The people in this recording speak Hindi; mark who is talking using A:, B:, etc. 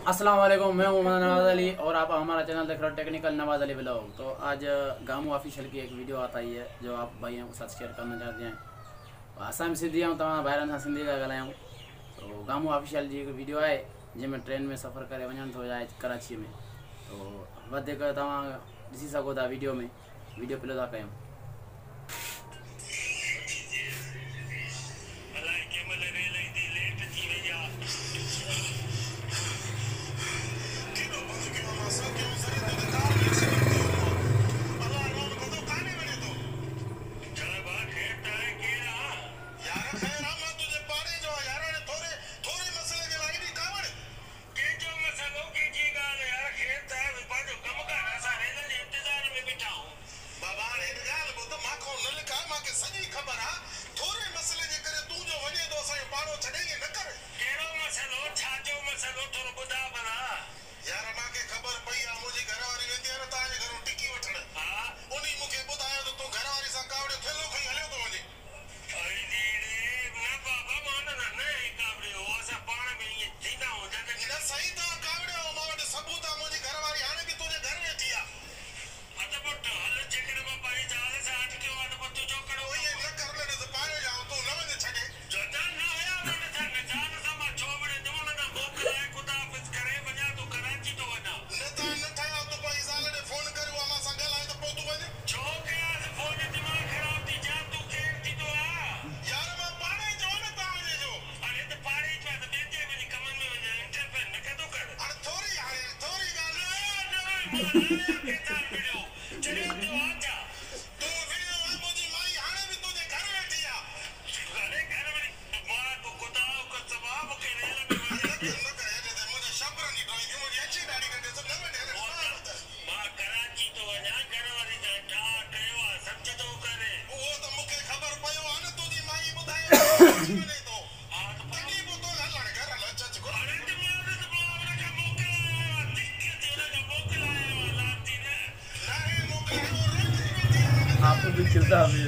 A: अस्सलाम वालेकुम, मैं हूं नवाज अली और आप हमारा चैनल देख रहे हो टेक्निकल नवाज अली ब्लॉग। तो आज गामू ऑफिशियल की एक वीडियो आता ही है जो आप भाइयों के साथ शेयर करना चाहते हैं। असां सिंधी आऊँ तव्हां ॿाहिरनि सां सिंधी था ॻाल्हायूं। तो गामू ऑफिशियल जी हिकु वीडियो आहे जंहिंमें ट्रेन में सफ़र करे वञण थो जाए कराची में। तो वधीक तव्हां ॾिसी सघो था वीडियो में, वीडियो प्ले था कयूं। आपको भी चलता है